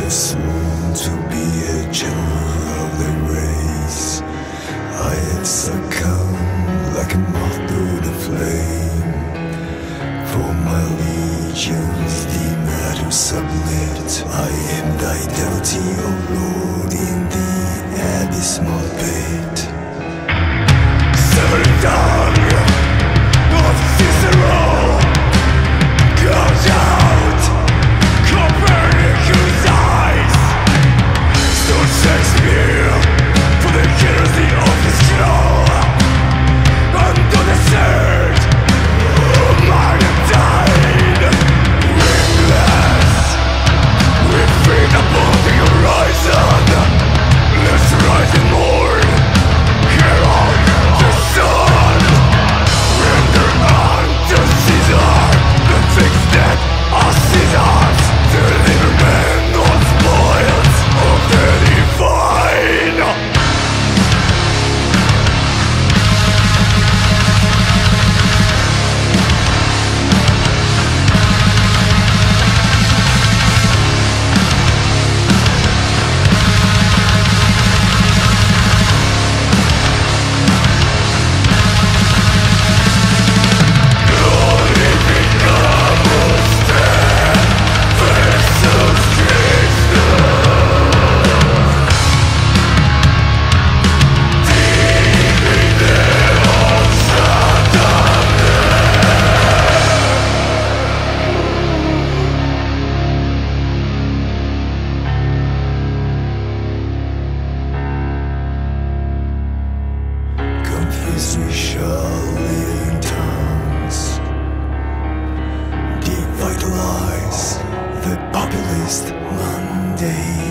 soon to be a general of the race. I had succumbed like a moth to the flame. For my legions deem to submit. I am thy deity, O Lord, in the abysmal pit. Severed tongue of Cicero goes out. Copernicus' eyes stood Shakespeare for the heresy of his skull. Under the surge, man died. Wingless, we feed upon the horizon. Let's rise and mourn. Herald the sun. Render unto Caesar the things that are Caesar's. Deliver men on spoils of the divine. We shall live in tongues, devitalize the populist Monday.